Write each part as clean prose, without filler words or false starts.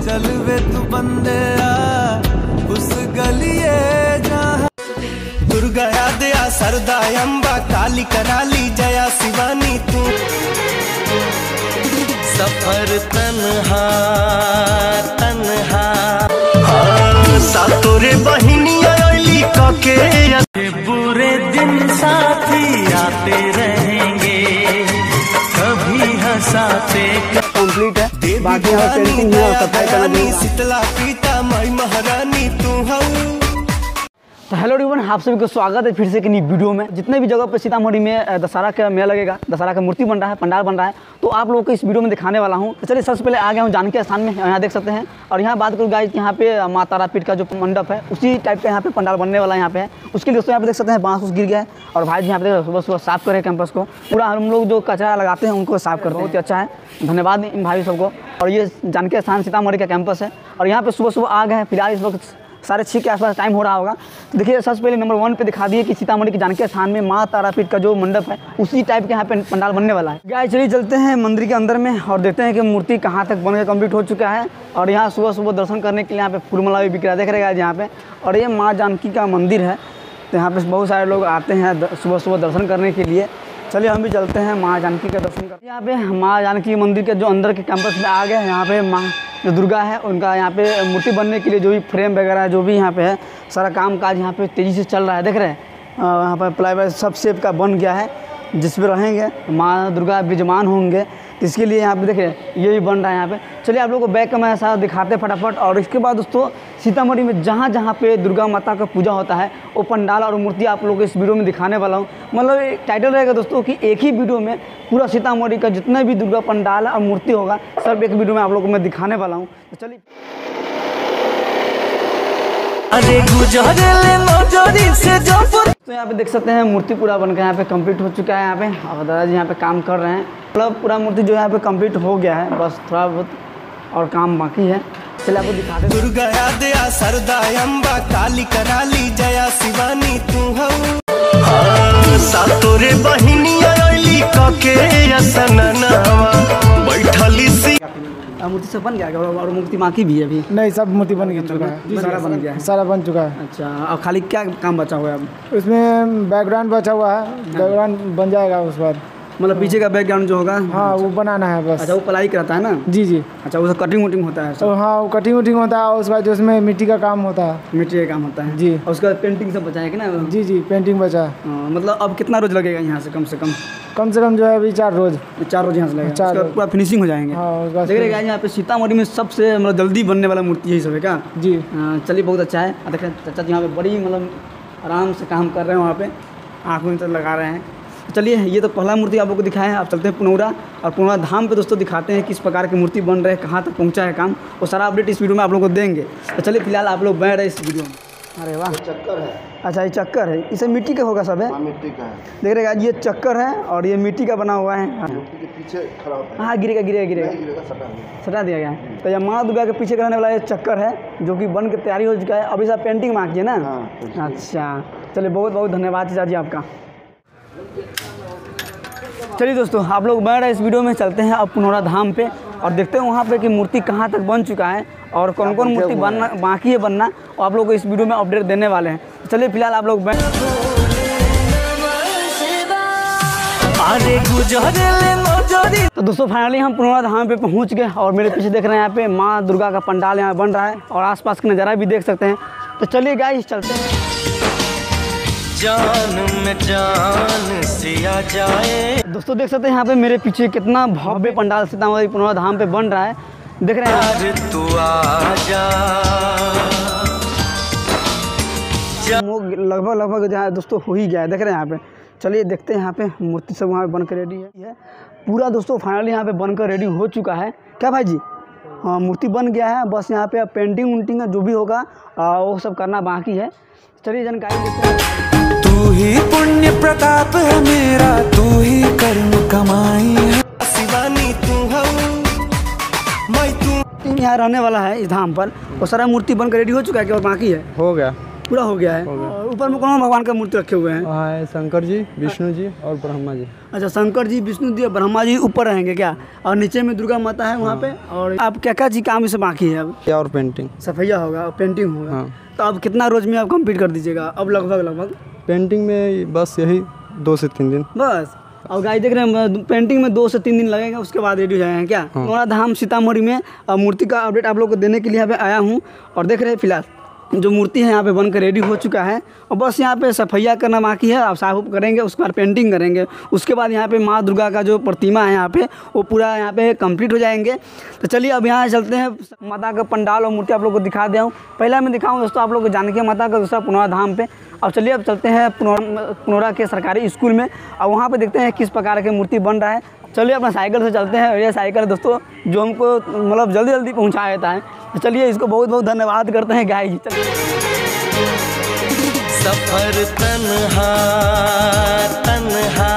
चल वे तू बंदे उस गलिए जहाँ दुर्गा दया सरदा अंबा काली कराली जया शिवानी तू सफर तन्हा तन्हा सातोरे बहिनिया अली कके बुरे दिन साथी आते रहेंगे कभी हंसाते कंप्लीट है। बाकी यहाँ पेंटिंग है और सफाई करना शीतला पीता मई महारानी तू हूँ। तो हेलो एवरीवन, आप सभी को स्वागत है फिर से एक नई वीडियो में। जितने भी जगह पे सीतामढ़ी में दशहरा का मेला लगेगा, दशहरा का मूर्ति बन रहा है, पंडाल बन रहा है, तो आप लोगों को इस वीडियो में दिखाने वाला हूँ। तो चलिए सबसे पहले आ गया हूँ जानकी स्थान में, यहाँ देख सकते हैं। और यहाँ बात करूँ गाइस, यहाँ पे माँ तारापीठ का जो मंडप है उसी टाइप का यहाँ पे पंडाल बनने वाला है। यहाँ पे है उसके लिए दोस्तों यहाँ पे देख सकते हैं बांस गिर गया है। और भाई जी यहाँ पे सुबह सुबह साफ कर रहे हैं कैंपस को, पूरा हम लोग जो कचरा लगाते हैं उनको साफ करते हैं। बहुत ही अच्छा है, धन्यवाद इन भाई सबको। और ये जानकी स्थान सीतामढ़ी का कैंपस है। और यहाँ पे सुबह सुबह आ गए हैं, फिलहाल इस वक्त 6:30 के आसपास टाइम हो रहा होगा। तो देखिए सबसे पहले नंबर 1 पे दिखा दिए कि सीतामढ़ी की जानकी स्थान में माँ तारापीठ का जो मंडप है उसी टाइप के यहाँ पे पंडाल बनने वाला है। गाइस चलिए चलते हैं मंदिर के अंदर में और देखते हैं कि मूर्ति कहाँ तक बनकर कंप्लीट हो चुका है। और यहाँ सुबह सुबह दर्शन करने के लिए यहाँ पे फूल माला भी बिक रहा है, देख रहे हैं यहाँ पे। और ये माँ जानकी का मंदिर है, तो यहाँ पे बहुत सारे लोग आते हैं सुबह सुबह दर्शन करने के लिए। चलिए हम भी चलते हैं माँ जानकी का दर्शन कर। यहाँ पे माँ जानकी मंदिर के जो अंदर के कैंपस में आ गए। यहाँ पे माँ जो दुर्गा है उनका यहाँ पे मूर्ति बनने के लिए जो भी फ्रेम वगैरह जो भी यहाँ पे है सारा काम काज यहाँ पे तेज़ी से चल रहा है, देख रहे हैं। यहाँ पर प्लाई सब शेप का बन गया है, जिस पे रहेंगे माँ दुर्गा विराजमान होंगे। इसके लिए यहाँ पे देख रहे हैं ये भी बन रहा है यहाँ पे। चलिए आप लोगों को बैक कैमरा साथ दिखाते फटाफट। और इसके बाद दोस्तों सीतामढ़ी में जहाँ जहाँ पे दुर्गा माता का पूजा होता है वो पंडाल और मूर्ति आप लोगों को इस वीडियो में दिखाने वाला हूँ। मतलब टाइटल रहेगा दोस्तों कि एक ही वीडियो में पूरा सीतामढ़ी का जितना भी दुर्गा पंडाल और मूर्ति होगा सब एक वीडियो में आप लोगों को मैं दिखाने वाला हूँ। तो चलिए तो यहाँ पे देख सकते हैं मूर्ति पूरा बनकर यहाँ पे कंप्लीट हो चुका है यहाँ पे। और दादाजी यहाँ पे काम कर रहे हैं, मतलब पूरा मूर्ति जो यहाँ पे कंप्लीट हो गया है, बस थोड़ा बहुत और काम बाकी है। चलिए आपको दिखाते हैं। दुर्गा दया सरदा अंबा काली कराली जया शिवानी तू हूँ सातोरे बहिनिया अली कके असननवा बैठली सी। मूर्ति सब बन गया और मूर्ति बाकी भी है अभी? नहीं, सब मूर्ति बन चुका है, सारा बन गया है, सारा बन चुका है। अच्छा, और खाली क्या काम बचा हुआ है अब? इसमें बैकग्राउंड बचा हुआ है, बैकग्राउंड बन जाएगा उस बाद। मतलब पीछे का बैकग्राउंड जो होगा, हाँ वो बनाना है बस। अच्छा, वो प्लाई कराता है ना? जी जी। अच्छा, वो कटिंग वटिंग होता है? तो हाँ वो कटिंग वटिंग होता है, उसके बाद उसमें मिट्टी का काम होता है। मिट्टी का काम होता है जी। और उसका पेंटिंग सब बचा है कि ना? जी जी, पेंटिंग बचा है। मतलब अब कितना रोज लगेगा यहाँ से? कम से कम जो है अभी 4 रोज। 4 रोज यहाँ से लगेगा, 4 पूरा फिनिशिंग हो जाएंगे। हाँ, देख रहे हैं यहाँ पे सीतामढ़ी में सबसे मतलब जल्दी बनने वाला मूर्ति यही सब है क्या? जी। चलिए बहुत अच्छा है। देख रहे हैं चाचा जी यहाँ पे बड़ी मतलब आराम से काम कर रहे हैं, वहाँ पे आँखों में लगा रहे हैं। चलिए ये तो पहला मूर्ति आप लोगों को दिखाया है। आप चलते हैं पुनौरा, और पुनौरा धाम पे दोस्तों दिखाते हैं किस प्रकार की मूर्ति बन रहे हैं, कहाँ तक पहुँचा है काम, वो सारा अपडेट इस वीडियो में आप लोगों को देंगे। तो चलिए फिलहाल आप लोग बैठ रहे इस वीडियो में। अरे वाह, चक्कर है। अच्छा, ये चक्कर है, इसे मिट्टी का होगा सब है? मिट्टी का है। देख रहे हैं ये चक्कर है और ये मिट्टी का बना हुआ है। मूर्ति के पीछे खड़ा होता है। हाँ, गिरेगा सटा दिया गया है। तो ये माँ दुर्गा के पीछे रहने वाला ये चक्कर है जो कि बन के तैयारी हो चुका है। अभी सब पेंटिंग बाकी है ना? हाँ, अच्छा, चलिए बहुत बहुत धन्यवाद चाचा जी आपका। चलिए दोस्तों आप लोग बैठ रहे इस वीडियो में, चलते हैं अब पुनौरा धाम पे और देखते हैं वहाँ पे कि मूर्ति कहाँ तक बन चुका है और कौन कौन मूर्ति बनना बाकी है बनना, और आप लोग को इस वीडियो में अपडेट देने वाले हैं। चलिए फिलहाल आप लोग तो दोस्तों फाइनली हम पुनौरा धाम पे पहुँच गए और मेरे पीछे देख रहे हैं यहाँ पे माँ दुर्गा का पंडाल यहाँ बन रहा है और आसपास का नज़ारा भी देख सकते हैं। तो चलिए गाइस चलते हैं। जान में जान सिया जाए। दोस्तों देख सकते हैं यहाँ पे मेरे पीछे कितना भव्य पंडाल सीतामढ़ी पुनौरा धाम पे बन रहा है, देख रहे हैं। तू आजा लगभग जहाँ दोस्तों हो ही गया है, देख रहे हैं यहाँ पे। चलिए देखते हैं यहाँ पे मूर्ति सब वहाँ पे बनकर रेडी है पूरा। दोस्तों फाइनली यहाँ पे बनकर रेडी हो चुका है क्या भाई जी? हाँ, मूर्ति बन गया है, बस यहाँ पे पेंटिंग उंटिंग जो भी होगा वो सब करना बाकी है। चलिए जानकारी देते हैं। तू ही पुण्य प्रताप है मेरा, तू ही कर्म कमाई है शिवानी तू हूँ मैं तू। यहाँ रहने वाला है इस धाम पर, वो सारा मूर्ति बनकर रेडी हो चुका है कि और बाकी है? हो गया। पूरा हो गया है। और ऊपर में कौन भगवान का मूर्ति रखे हुए हैं? वहाँ है शंकर जी, विष्णु जी और ब्रह्मा जी। अच्छा, शंकर जी, विष्णु जी और ब्रह्मा जी ऊपर रहेंगे क्या? और नीचे में दुर्गा माता है वहाँ पे। और आप क्या क्या जी काम इसे बाकी है अब? और पेंटिंग, सफैया होगा और पेंटिंग होगा। हाँ। तो अब कितना रोज में आप कंप्लीट कर दीजिएगा अब? लगभग पेंटिंग में बस यही 2 से 3 दिन बस। और गाइस देख रहे हैं पेंटिंग में 2 से 3 दिन लगेगा, उसके बाद रेडी हो जाएंगे क्या? पुनौरा धाम सीतामढ़ी में मूर्ति का अपडेट आप लोग को देने के लिए यहाँ पे आया हूँ। और देख रहे हैं फिलहाल जो मूर्ति है यहाँ पे बनकर रेडी हो चुका है और बस यहाँ पे सफैया करना बाकी है। आप साफ करेंगे, उसके बाद पेंटिंग करेंगे, उसके बाद यहाँ पे माँ दुर्गा का जो प्रतिमा है यहाँ पे वो पूरा यहाँ पे कंप्लीट हो जाएंगे। तो चलिए अब यहाँ चलते हैं, माता का पंडाल और मूर्ति आप लोग को दिखा दिया हूँ। पहला मैं दिखाऊँ दोस्तों आप लोग को जानकी माता का, दूसरा पुनौरा धाम पे। अब चलिए अब चलते हैं पुनौरा के सरकारी स्कूल में और वहाँ पे देखते हैं किस प्रकार की मूर्ति बन रहा है। चलिए अपना साइकिल से चलते हैं। और ये साइकिल दोस्तों जो हमको मतलब जल्दी जल्दी पहुँचा देता है। तो चलिए इसको बहुत बहुत धन्यवाद करते हैं गाइस। सफर तन्हा तन्हा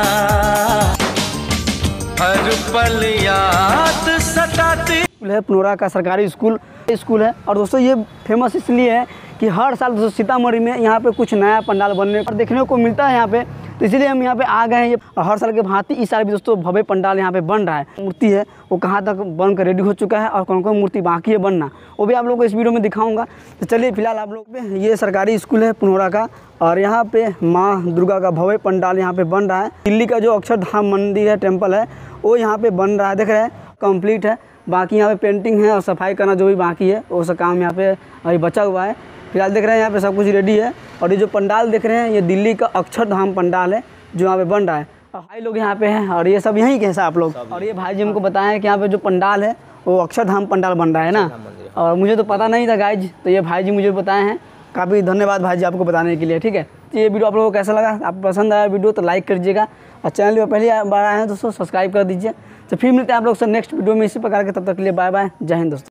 हर पल याद सताती है पुनौरा का सरकारी स्कूल है। और दोस्तों ये फेमस इसलिए है कि हर साल दोस्तों सीतामढ़ी में यहाँ पे कुछ नया पंडाल बनने और देखने को मिलता है यहाँ पे, तो इसीलिए हम यहाँ पे आ गए हैं। ये हर साल के भांति इस साल भी दोस्तों भव्य पंडाल यहाँ पे बन रहा है। मूर्ति है वो कहाँ तक बन कर रेडी हो चुका है और कौन कौन मूर्ति बाकी है बनना, वो भी आप लोगों को इस वीडियो में दिखाऊंगा। तो चलिए फिलहाल आप लोग पे ये सरकारी स्कूल है पुनौरा का और यहाँ पे माँ दुर्गा का भव्य पंडाल यहाँ पे बन रहा है। दिल्ली का जो अक्षरधाम मंदिर है, टेम्पल है, वो यहाँ पे बन रहा है। देख रहे हैं कंप्लीट है। बाकी यहाँ पे पेंटिंग है और सफाई करना जो भी बाकी है वो सब काम यहाँ पे अभी बचा हुआ है। फिलहाल देख रहे हैं यहाँ पे सब कुछ रेडी है। और ये जो पंडाल देख रहे हैं ये दिल्ली का अक्षरधाम पंडाल है जो यहाँ पे बन रहा है। और भाई लोग यहाँ पे हैं और ये सब यहीं के हैं आप लोग। और ये भाई जी हमको बताएं कि यहाँ पे जो पंडाल है वो अक्षरधाम पंडाल बन रहा है ना, और मुझे तो पता नहीं था गाइज, तो ये भाई जी मुझे बताए हैं। काफ़ी धन्यवाद भाई जी आपको बताने के लिए। ठीक है, तो ये वीडियो आप लोगों को कैसा लगा? आप पसंद आया वीडियो तो लाइक कर दीजिएगा और चैनल पर पहली बार आए हैं दोस्तों सब्सक्राइब कर दीजिए। तो फिर मिलते हैं आप लोग से नेक्स्ट वीडियो में इसी प्रकार के। तब तक के लिए बाय बाय, जय हिंद दोस्तों।